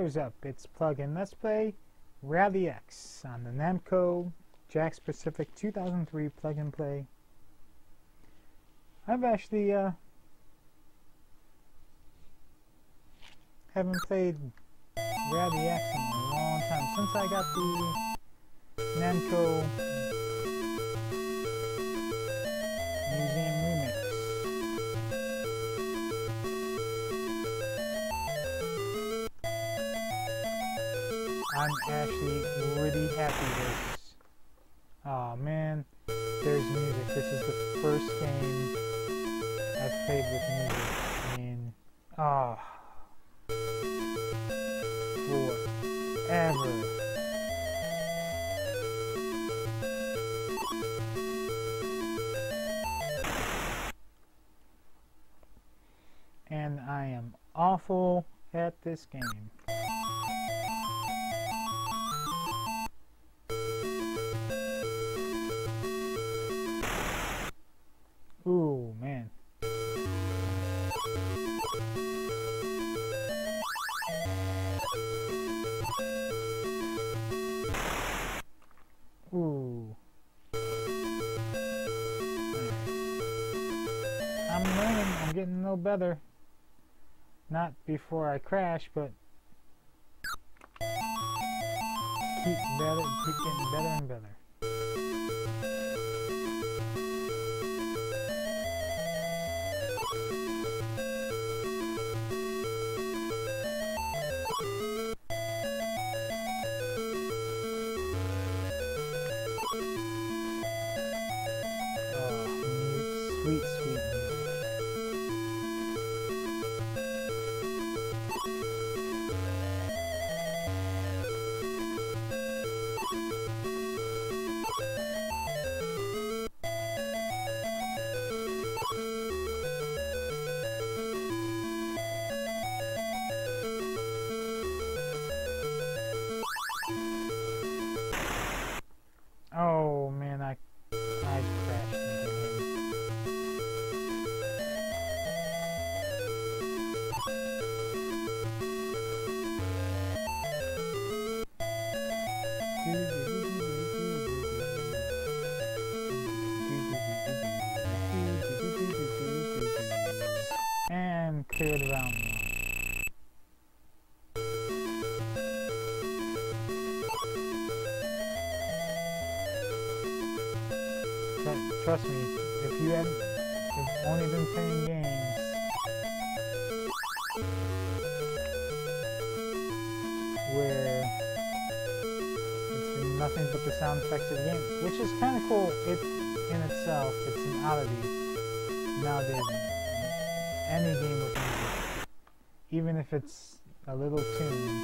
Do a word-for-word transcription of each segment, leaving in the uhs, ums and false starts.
Batters Up. It's plug-in Let's Play R B I on the Namco Jakks Pacific two thousand three plug-in play. I've actually uh, haven't played R B I in a long time since I got the Namco Museum Remix. I'm actually really happy with this. Oh man, there's music. This is the first game I've played with music in oh forever. And I am awful at this game. Ooh, man. Ooh. I'm learning, I'm getting no better. Not before I crash, but keep better, keep getting better and better. Oh, sweet, sweet music. Oh man, I I crashed into him. And cleared around one. Trust me, if you haven't if only been playing games where it's been nothing but the sound effects of the game, which is kind of cool it in itself, it's an oddity nowadays, any game with music, even if it's a little tune.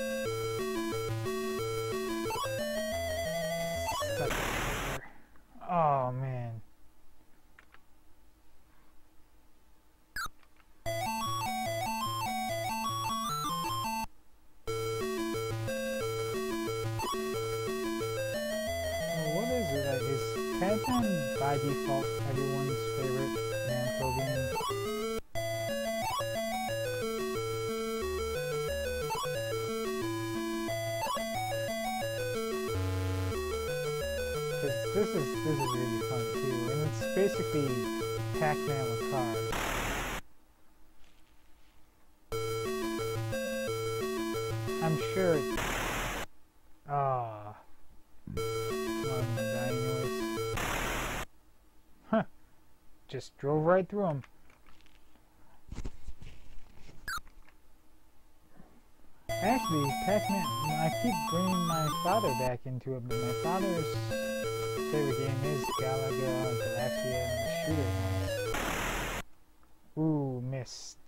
Such a oh man. What is it? Like, is Pac-Man by default everyone's favorite Namco game? This is this is really fun too, and it's basically Pac-Man with cars. I'm sure. Ah, oh, I'm gonna die anyways. Huh? Just drove right through him. Actually, Pac-Man. I keep bringing my father back into it, but my father's favorite game is Galaga, Galaxia, and the shooter ones. Ooh, missed.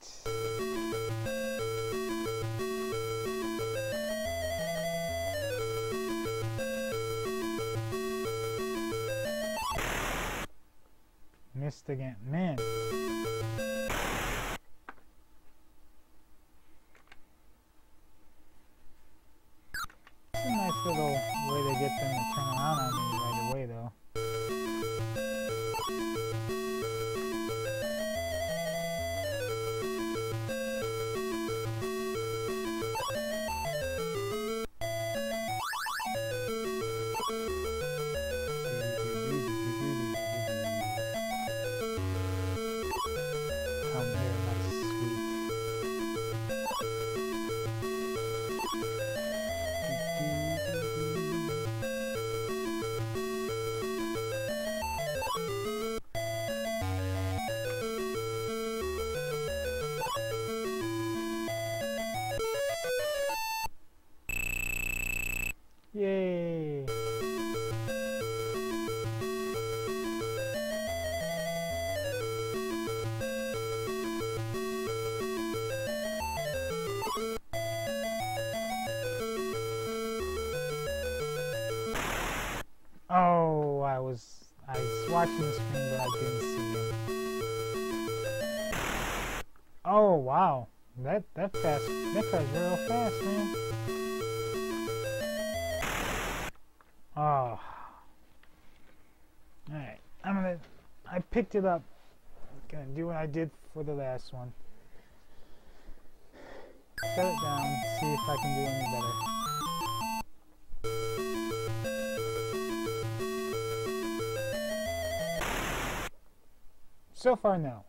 Missed again. Man. It's a nice little way to get them to turn around on me right away, though. I was I was watching the screen, but I didn't see him. Oh wow, that that fast that car's real fast, man. Oh, all right. I'm gonna. I picked it up. Gonna do what I did for the last one. Set it down. See if I can do any better. So far, no.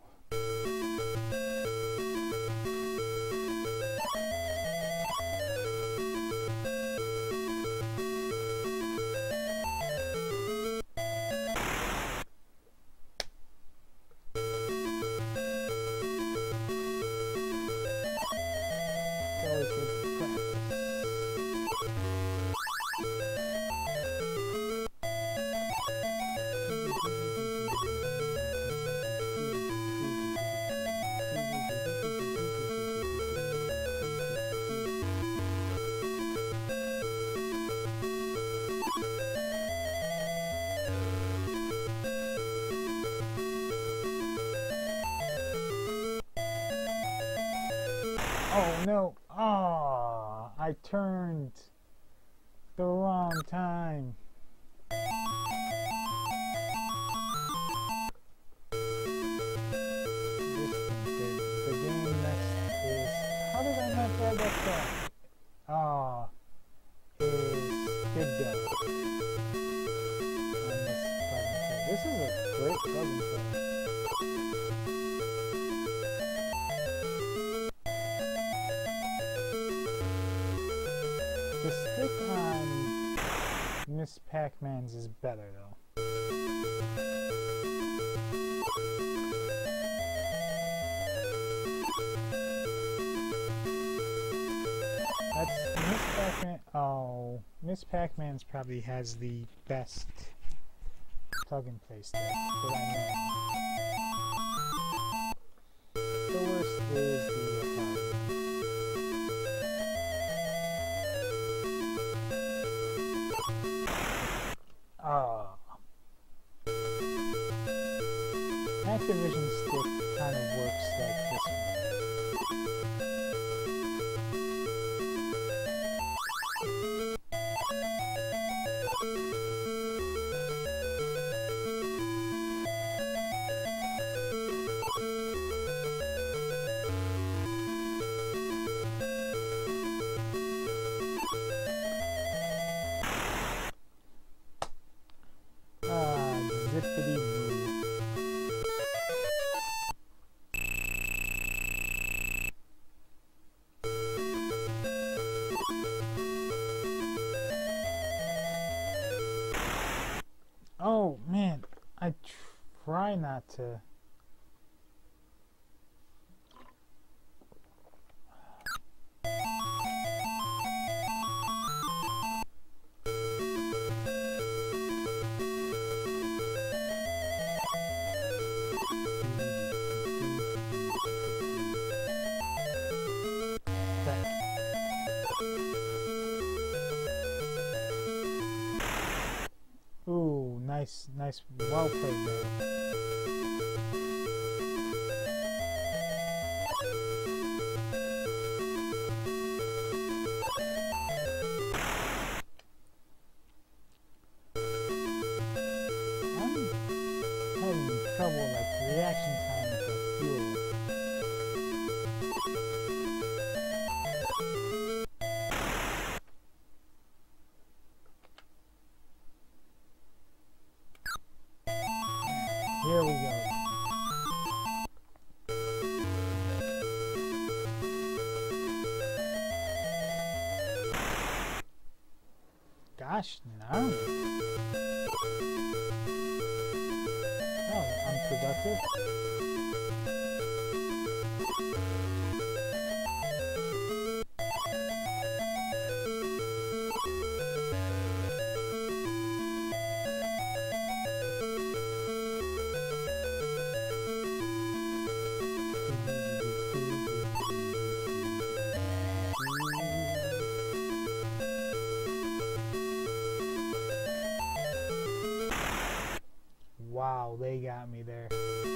Oh no! Ah, I turned the wrong time. This the, the game next is, how did I not grab that stuff? Ah, is Dig Dug on this plug and play. This is a great plug and play. The stick on Miss Pac-Man's is better though. That's Miss Pac-Man. Oh, Miss Pac-Man's probably has the best plug and play stick that I know. The worst is the uh, Ah, Activision stick kind of works like this one. Ah, zippity boo. Oh man, I try not to. Ooh, nice, nice, well played there. I'm having trouble like reaction time with the fuel. Here we go. Gosh, no. Oh, unproductive. wow, they got me there.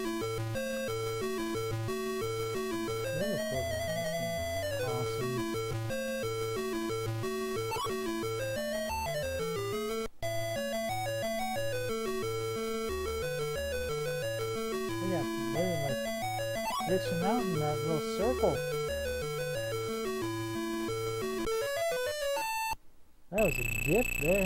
Whoever programmed this thing is awesome. They got, they're like glitching out in that little circle. That was a gift there.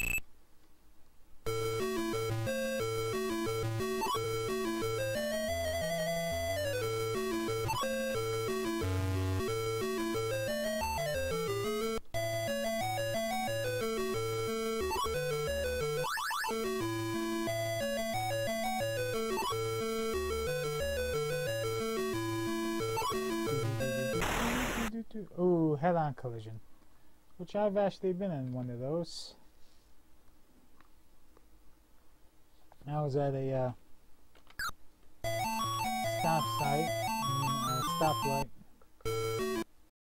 Ooh, head-on collision. Which I've actually been in one of those. I was at a uh, stop sign, I mean, uh, stoplight.